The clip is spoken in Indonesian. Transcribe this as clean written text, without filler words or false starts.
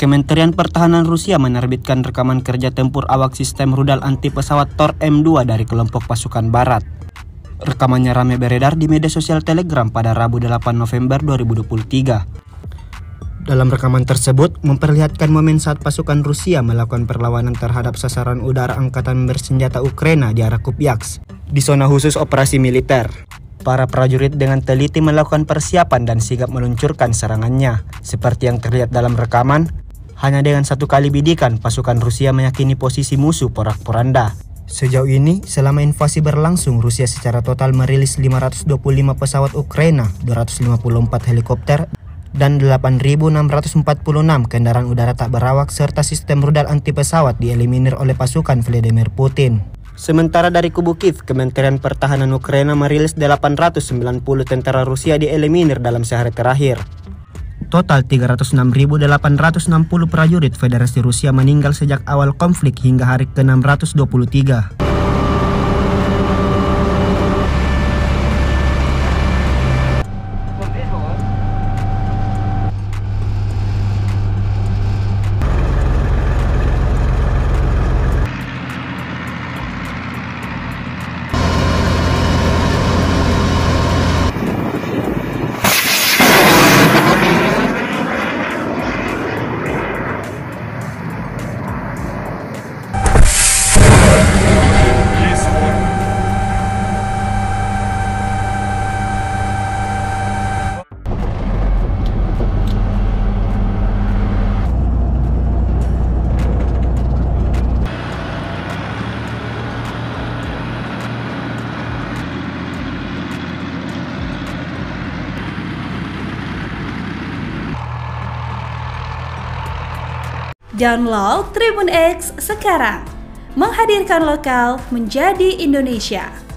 Kementerian Pertahanan Rusia menerbitkan rekaman kerja tempur awak sistem rudal anti pesawat Tor M2 dari kelompok pasukan Barat. Rekamannya ramai beredar di media sosial Telegram pada Rabu 8 November 2023. Dalam rekaman tersebut memperlihatkan momen saat pasukan Rusia melakukan perlawanan terhadap sasaran udara angkatan bersenjata Ukraina di arah Kupiansk, di zona khusus operasi militer. Para prajurit dengan teliti melakukan persiapan dan sigap meluncurkan serangannya. Seperti yang terlihat dalam rekaman, hanya dengan satu kali bidikan pasukan Rusia meyakini posisi musuh porak-poranda. Sejauh ini, selama invasi berlangsung, Rusia secara total merilis 525 pesawat Ukraina, 254 helikopter, dan 8.646 kendaraan udara tak berawak serta sistem rudal anti pesawat dieliminir oleh pasukan Vladimir Putin. Sementara dari kubu Kiev, Kementerian Pertahanan Ukraina merilis 890 tentara Rusia dieliminir dalam sehari terakhir. Total 306.860 prajurit Federasi Rusia meninggal sejak awal konflik hingga hari ke-623. Download Tribun X sekarang, menghadirkan lokal menjadi Indonesia.